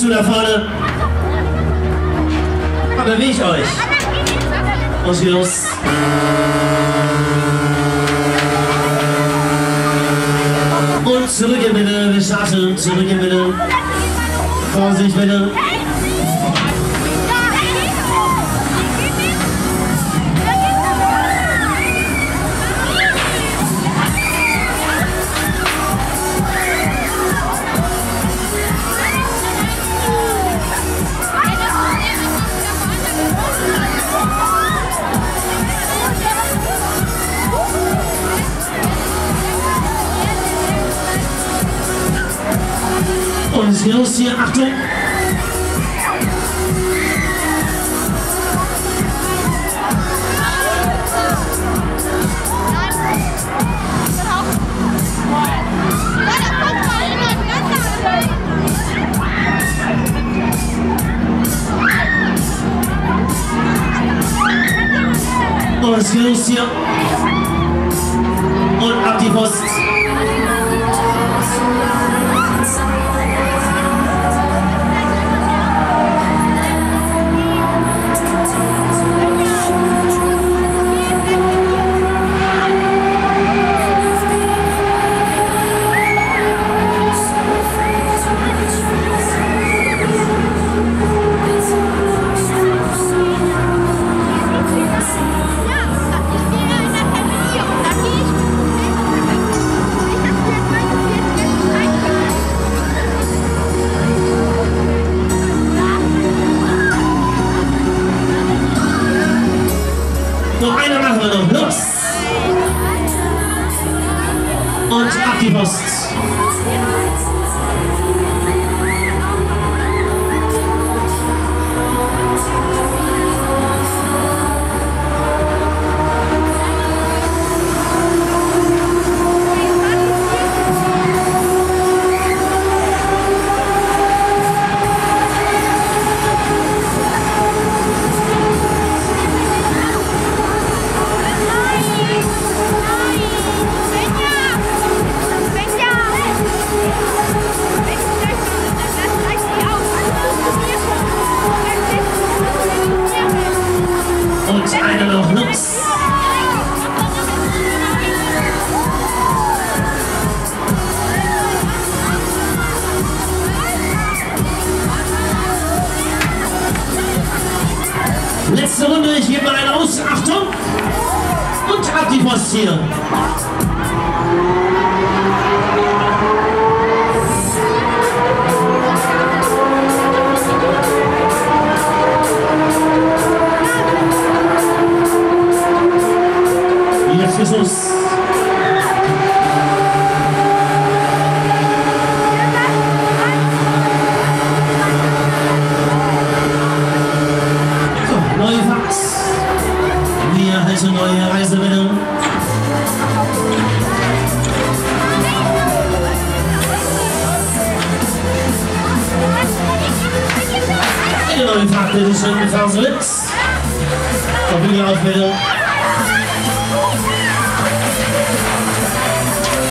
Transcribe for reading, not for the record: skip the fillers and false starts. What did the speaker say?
zu da vorne. Aber bewegt euch. Und los. Und zurückgehen bitte, wir starten. Zurückgehen bitte. Vorsicht bitte. Und es geht los hier, Achtung! Und es geht los hier. Und ab die Post. Noch einer machen wir noch. Los! Und ab die Post. Und einer noch, los! Letzte Runde, ich gebe mal einen aus, Achtung! Und ab die Post hier! Jetzt ist los. So, neue Fahrt. Wir halten neue Reise bitte. Eine neue Fahrt, bitte schön, gefahren mit. Verbindung auf bitte.